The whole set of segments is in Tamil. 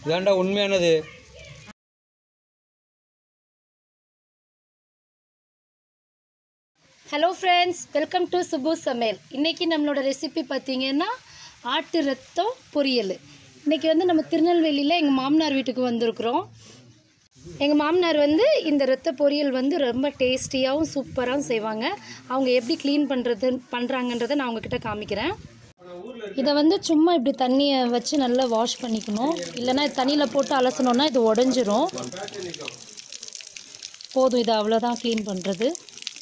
இதாண்டா உண்மையானது. Hello friends, welcome to Subu சமையல். இன்றைக்கி நம்மளோட ரெசிபி பார்த்திங்கன்னா ஆட்டு ரத்தம் பொரியல். இன்றைக்கி வந்து நம்ம திருநெல்வேலியில் எங்கள் மாமனார் வீட்டுக்கு வந்திருக்கிறோம். எங்கள் மாமனார் வந்து இந்த ரத்த பொரியல் வந்து ரொம்ப டேஸ்டியாகவும் சூப்பராகவும் செய்வாங்க. அவங்க எப்படி க்ளீன் பண்ணுறாங்கன்றதை நான் உங்ககிட்ட காமிக்கிறேன். இதை வந்து சும்மா இப்படி தண்ணியை வச்சு நல்லா வாஷ் பண்ணிக்கணும். இல்லைனா தண்ணியில் போட்டு அலசணுன்னா இது உடஞ்சிரும். போதும், இது அவ்வளோதான் க்ளீன் பண்ணுறது.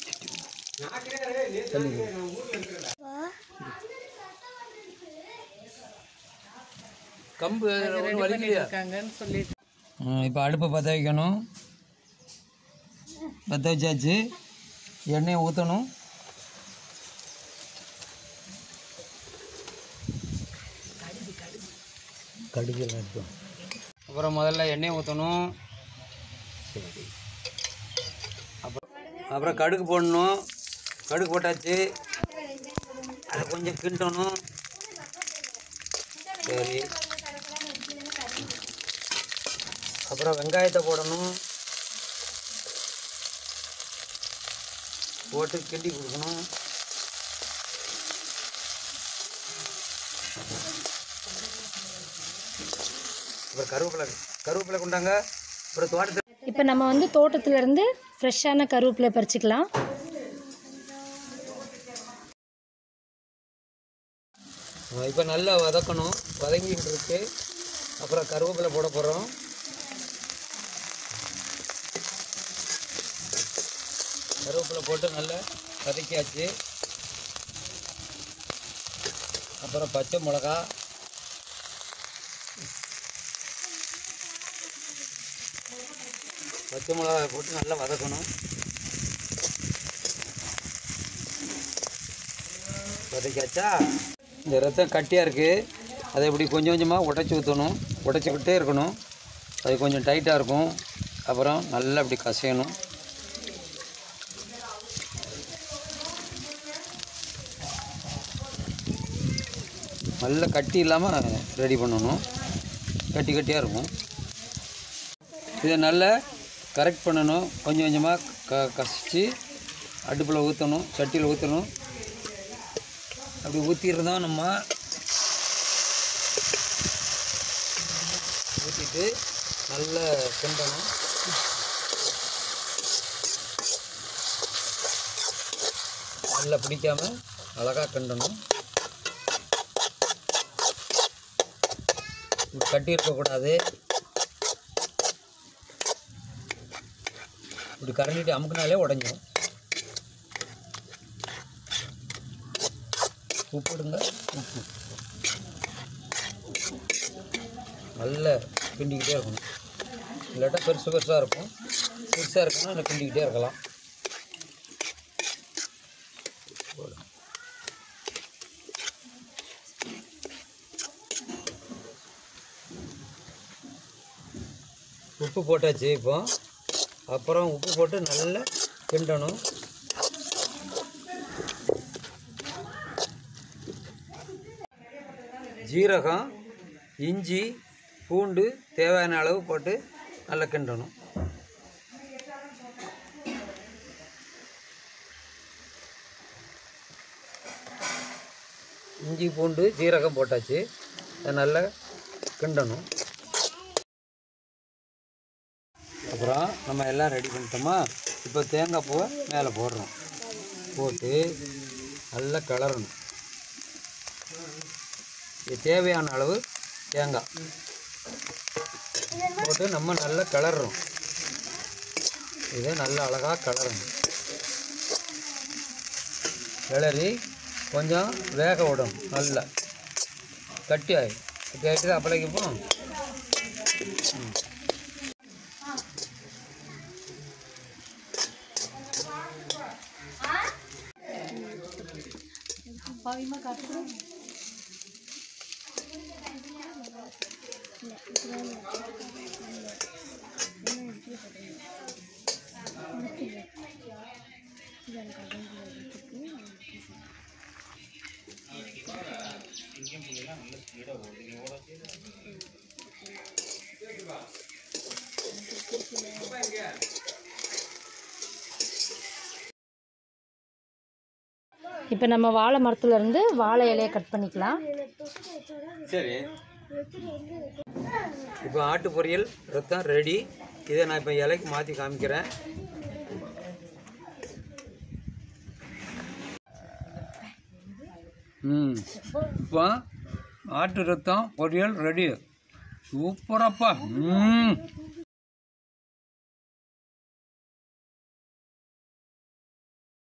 கம்பு இப்போ அடுப்பை பற்ற வைக்கணும். பற்ற வச்சாச்சு. எண்ணெயை ஊற்றணும். கடுகு இருக்கும். அப்புறம் முதல்ல எண்ணெயை ஊற்றணும். அப்புறம் கடுகு போடணும். கடுகு போட்டாச்சு. அதை கொஞ்சம் கிண்டணும். சரி, அப்புறம் வெங்காயத்தை போடணும். போட்டு கிண்டி கொடுக்கணும். அப்புறம் கருவேப்பிலை கொண்டாங்க. அப்புறம் தோட்டத்தில் இப்போ நம்ம வந்து தோட்டத்திலேருந்து ஃப்ரெஷ்ஷான கருவேப்பிலை பறிச்சிக்கலாம். இப்போ நல்லா வதக்கணும். வதங்கிட்டு இருக்கு. அப்புறம் கருவேப்பிலை போட போகிறோம். கருவேப்பிலை போட்டு நல்லா வதக்கியாச்சு. அப்புறம் பச்சை மிளகா, போட்டு நல்லா வதக்கணும். வதக்கியாச்சா? இந்த ரத்தம் கட்டியாக இருக்குது. அதை இப்படி கொஞ்சம் கொஞ்சமாக உடச்சி ஊற்றணும். உடச்சிக்கிட்டே இருக்கணும். அது கொஞ்சம் டைட்டாக இருக்கும். அப்புறம் நல்லா இப்படி கசையணும். நல்லா கட்டி இல்லாமல் ரெடி பண்ணணும். கட்டி கட்டியாக இருக்கும். இதை நல்லா கரெக்ட் பண்ணணும். கொஞ்சம் கொஞ்சமாக கசிச்சு அடுப்பில் ஊற்றணும். சட்டியில் ஊற்றணும். அப்படி ஊற்றிருந்தோம். நம்ம ஊற்றிட்டு நல்லா கிண்டணும். நல்லா பிடிக்காமல் அழகாக கிண்டணும். கட்டி இருக்கக்கூடாது. இப்படி கரண்டிட்டு அமுக்குனாலே உடஞ்சிடும். உப்பு இடுங்க. உப்பு நல்லா கிண்டிக்கிட்டே இருக்கணும். இல்லாட்டா பெருசாக இருக்கும். பெருசாக இருக்குன்னா நல்லா கிண்டிக்கிட்டே இருக்கலாம். உப்பு போட்டாச்சு. இப்போ அப்புறம் உப்பு போட்டு நல்லா கிண்டணும். ஜீரகம், இஞ்சி, பூண்டு தேவையான அளவு போட்டு நல்லா கிண்டணும். இஞ்சி, பூண்டு, ஜீரகம் போட்டாச்சு. அதை நல்லா கிண்டணும். அப்புறம் நம்ம எல்லாம் ரெடி பண்ணிட்டோமா? இப்போ தேங்காய் பூவை மேலே போடுறோம். போட்டு நல்லா கிளறணும். இது தேவையான அளவு தேங்காய் போட்டு நம்ம நல்லா கிளறோம். இதை நல்லா அழகாக கிளறணும். கிளறி கொஞ்சம் வேக விடணும். நல்லா கட்டி ஆகிடும். கட்டி ஆகிட்டு அப்பளைக்குப்போம். இப்போ நம்ம வாழை மரத்துலேருந்து வாழை இலையை கட் பண்ணிக்கலாம். சரி, இப்போ ஆட்டு பொரியல் ரத்தம் ரெடி. இதை நான் இப்போ இலைக்கு மாற்றி காமிக்கிறேன். இப்போ ஆட்டு ரத்தம் பொரியல் ரெடி. சூப்பராப்பா.